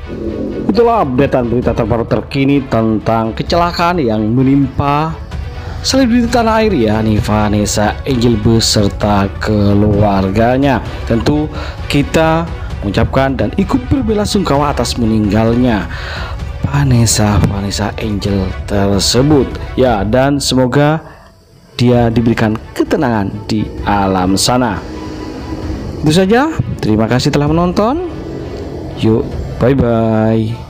Itulah updatean berita terbaru terkini tentang kecelakaan yang menimpa selebriti tanah air, ya nih Vanessa Angel beserta keluarganya. Tentu kita mengucapkan dan ikut berbelasungkawa atas meninggalnya Vanessa Angel tersebut, ya, dan semoga dia diberikan ketenangan di alam sana. Itu saja, terima kasih telah menonton. Yuk, bye bye.